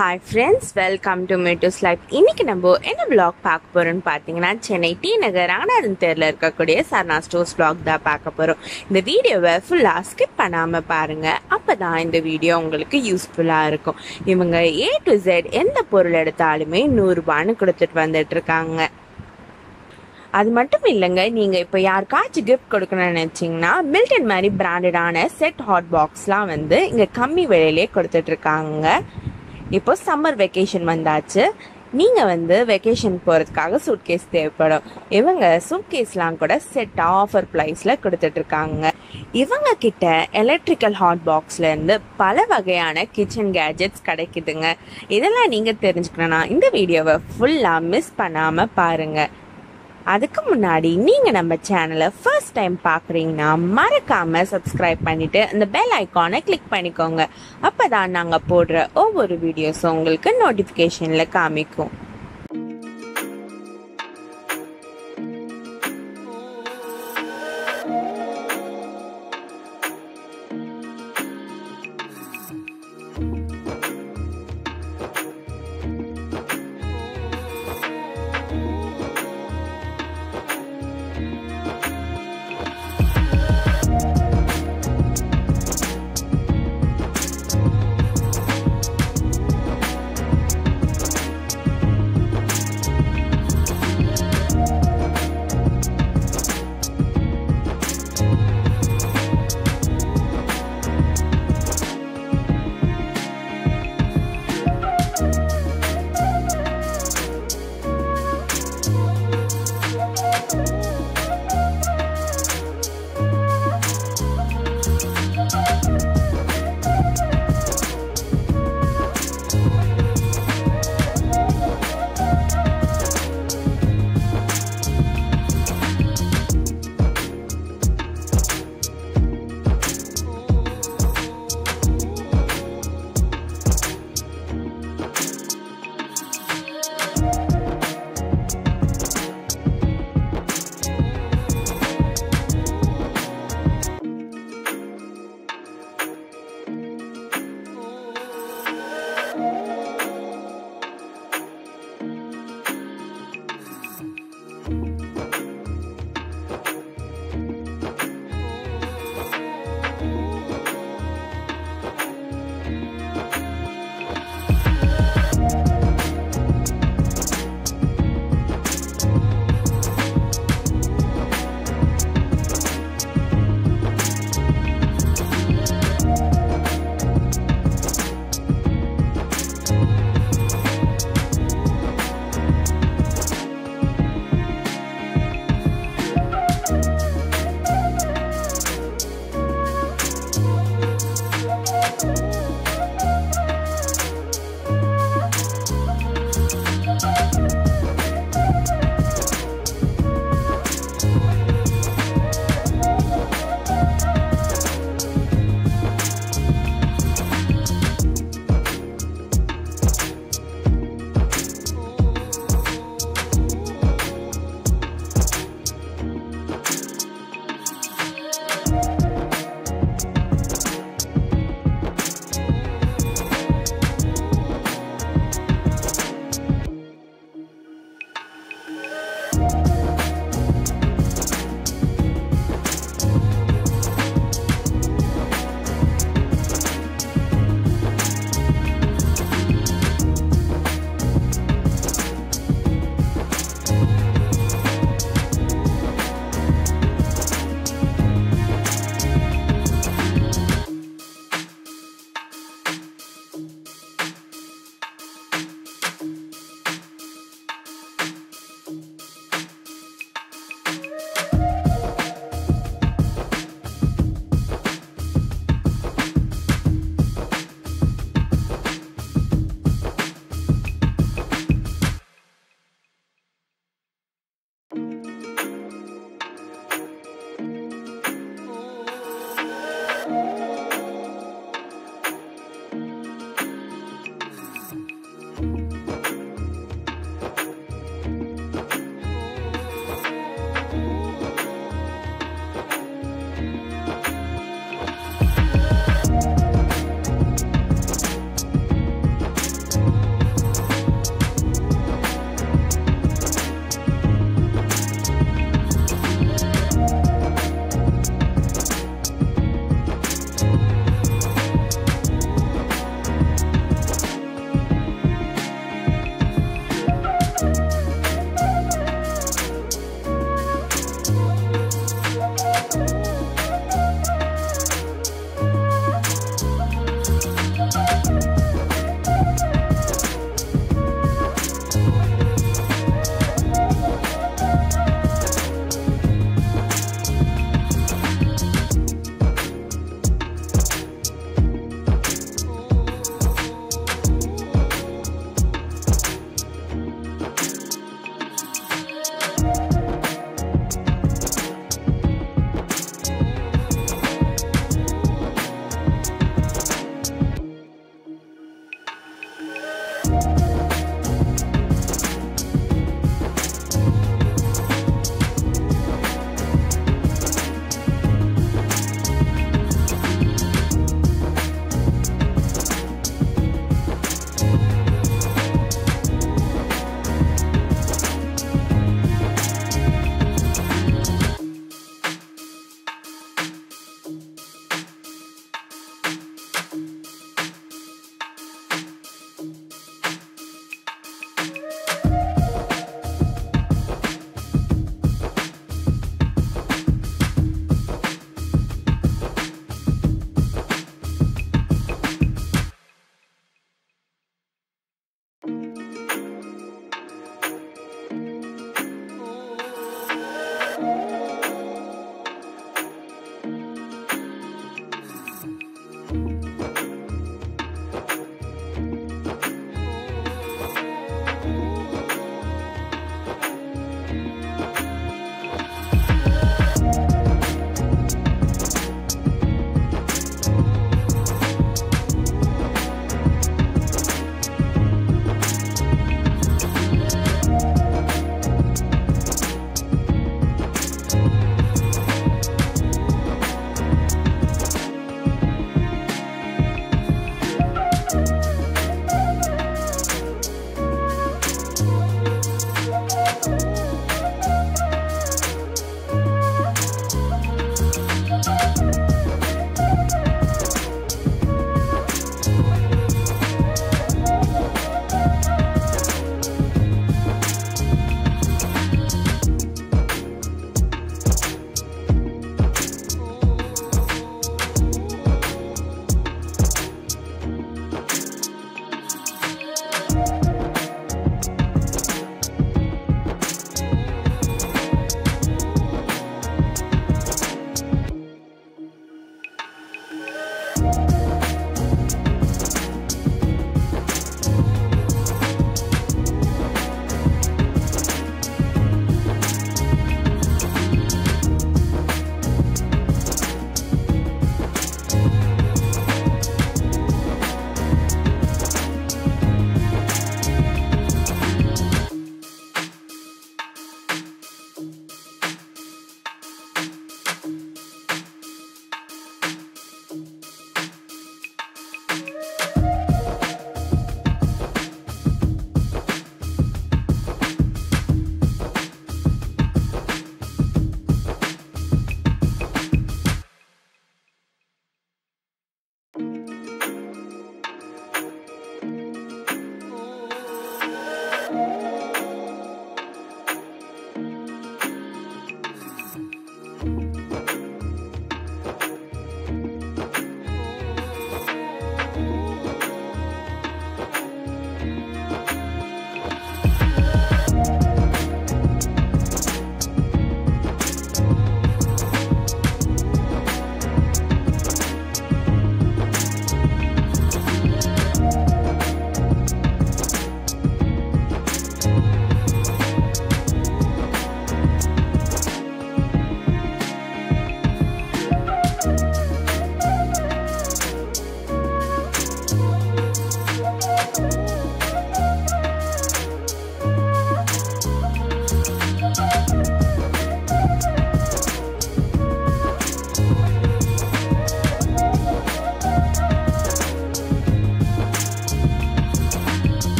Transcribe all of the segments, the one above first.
Hi friends, welcome to Metus Life. இன்னைக்கு நம்ம என்ன vlog பார்க்க போறோம்னு பாத்தீங்கன்னா சென்னை டி நகர் ராமநாதன் தெருல இருக்கக்கூடிய சரணா ஸ்டோர்ஸ் vlog தான் பார்க்க போறோம். இந்த வீடியோவை ஃபுல்லா ஸ்கிப் பண்ணாம பாருங்க. அப்பதான் இந்த வீடியோ உங்களுக்கு யூஸ்ஃபுல்லா இருக்கும். இவங்க A to Z எந்த பொருள் எடுத்தாலுமே 100 ரூபாய்னு கொடுத்துட்டு வந்துட்டு இருக்காங்க. அது மட்டும் இல்லைங்க, நீங்க இப்போ யாருக்காச்சும் கிஃப்ட் கொடுக்கணும்னு நினைச்சீங்கன்னா மில்டன் மாதிரி பிராண்டடான செட் ஹாட் பாக்ஸ்லாம் வந்து இங்க கம்மி விலையிலே கொடுத்துட்டு இருக்காங்க. இப்போ சம்மர் வெக்கேஷன் வந்தாச்சு. நீங்க வந்து வெக்கேஷன் போறதுக்காக சூட்கேஸ் தேவைப்படும். இவங்க சூட்கேஸ்லாம் கூட செட் ஆஃபர் பிரைஸ்ல கொடுத்துட்டு இருக்காங்க. இவங்க கிட்ட எலக்ட்ரிக்கல் ஹாட் பாக்ஸ்ல இருந்து பல வகையான கிச்சன் கேஜெட்ஸ் கிடைக்குதுங்க. இதெல்லாம் நீங்க தெரிஞ்சுக்கணும்னா இந்த வீடியோவை ஃபுல்லா மிஸ் பண்ணாம பாருங்க. அதுக்கு முன்னாடி நீங்க நம்ம சேனலை ஃபர்ஸ்ட் டைம் பாக்குறீங்கன்னா மறக்காம சப்ஸ்கிரைப் பண்ணிட்டு அந்த பெல் ஐகானை கிளிக் பண்ணிக்கோங்க. அப்பதான் நாங்க போடுற ஒவ்வொரு வீடியோஸும் உங்களுக்கு நோட்டிபிகேஷன்ல காமிக்கும்.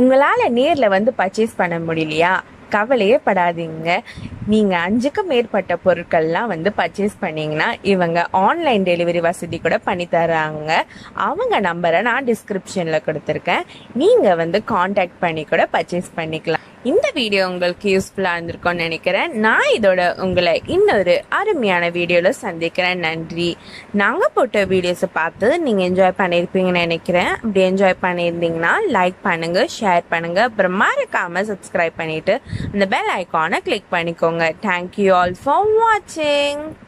உங்களால் நேரில் வந்து பர்ச்சேஸ் பண்ண முடியலையா? கவலையே படாதீங்க. நீங்கள் 5க்கும் மேற்பட்ட பொருட்கள்லாம் வந்து பர்ச்சேஸ் பண்ணிங்கன்னா இவங்க ஆன்லைன் டெலிவரி வசதி கூட பண்ணி தராங்க. அவங்க நம்பரை நான் டிஸ்கிரிப்ஷனில் கொடுத்துருக்கேன். நீங்கள் வந்து காண்டாக்ட் பண்ணி கூட பர்ச்சேஸ் பண்ணிக்கலாம். இந்த வீடியோ உங்களுக்கு யூஸ்ஃபுல்லாக இருந்திருக்கும்னு நினைக்கிறேன். நான் இதோட உங்களை இன்னொரு அருமையான வீடியோவில் சந்திக்கிறேன். நன்றி. நாங்கள் போட்ட வீடியோஸை பார்த்து நீங்கள் என்ஜாய் பண்ணியிருப்பீங்கன்னு நினைக்கிறேன். அப்படி என்ஜாய் பண்ணியிருந்தீங்கன்னா லைக் பண்ணுங்கள், ஷேர் பண்ணுங்கள், அப்புறம் மறக்காமல் சப்ஸ்கிரைப் பண்ணிவிட்டு அந்த பெல் ஐக்கானை கிளிக் பண்ணிக்கோங்க. தேங்க்யூ ஆல் ஃபார் வாட்சிங்.